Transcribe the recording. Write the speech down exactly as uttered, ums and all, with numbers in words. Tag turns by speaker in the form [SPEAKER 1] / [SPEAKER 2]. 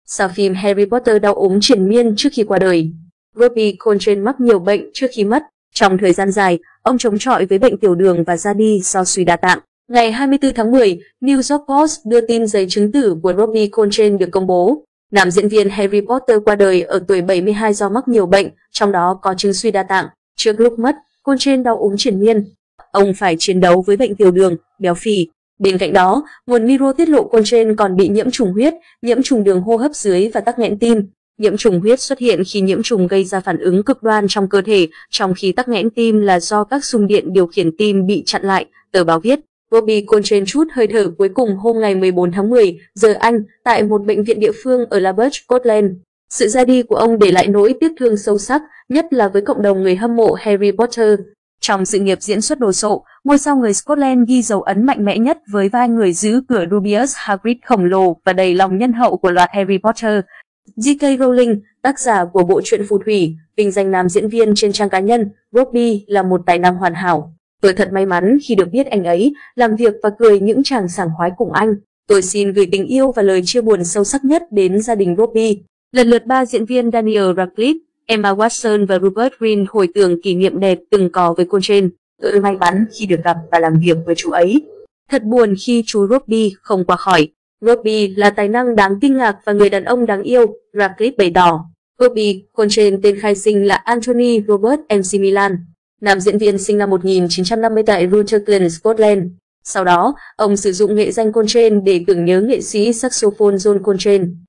[SPEAKER 1] Sau phim Harry Potter đau ốm triền miên trước khi qua đời, Robbie Coltrane mắc nhiều bệnh trước khi mất. Trong thời gian dài, ông chống chọi với bệnh tiểu đường và ra đi do suy đa tạng. Ngày hai mươi tư tháng mười, New York Post đưa tin giấy chứng tử của Robbie Coltrane được công bố. Nam diễn viên Harry Potter qua đời ở tuổi bảy mươi hai do mắc nhiều bệnh, trong đó có chứng suy đa tạng. Trước lúc mất, Coltrane đau ốm triền miên. Ông phải chiến đấu với bệnh tiểu đường, béo phì. Bên cạnh đó, nguồn Mirror tiết lộ Coltrane còn bị nhiễm trùng huyết, nhiễm trùng đường hô hấp dưới và tắc nghẽn tim. Nhiễm trùng huyết xuất hiện khi nhiễm trùng gây ra phản ứng cực đoan trong cơ thể, trong khi tắc nghẽn tim là do các xung điện điều khiển tim bị chặn lại. Tờ báo viết, Robbie Coltrane trút hơi thở cuối cùng hôm ngày mười bốn tháng mười giờ Anh tại một bệnh viện địa phương ở Lambeth, Scotland. Sự ra đi của ông để lại nỗi tiếc thương sâu sắc, nhất là với cộng đồng người hâm mộ Harry Potter. Trong sự nghiệp diễn xuất đồ sộ, ngôi sao người Scotland ghi dấu ấn mạnh mẽ nhất với vai người giữ cửa Rubeus Hagrid khổng lồ và đầy lòng nhân hậu của loạt Harry Potter. J K Rowling, tác giả của bộ truyện phù thủy, vinh danh nam diễn viên trên trang cá nhân, Robbie là một tài năng hoàn hảo. Tôi thật may mắn khi được biết anh ấy, làm việc và cười những tràng sảng khoái cùng anh. Tôi xin gửi tình yêu và lời chia buồn sâu sắc nhất đến gia đình Robbie. Lần lượt ba diễn viên Daniel Radcliffe, Emma Watson và Rupert Grint hồi tưởng kỷ niệm đẹp từng có với Coltrane. Tôi may mắn khi được gặp và làm việc với chú ấy. Thật buồn khi chú Robbie không qua khỏi. Robbie là tài năng đáng kinh ngạc và người đàn ông đáng yêu, Radcliffe bày tỏ. Robbie Coltrane tên khai sinh là Anthony Robert McMillan, nam diễn viên sinh năm một nghìn chín trăm năm mươi tại Rutherglen, Scotland. Sau đó, ông sử dụng nghệ danh Coltrane để tưởng nhớ nghệ sĩ saxophone John Coltrane.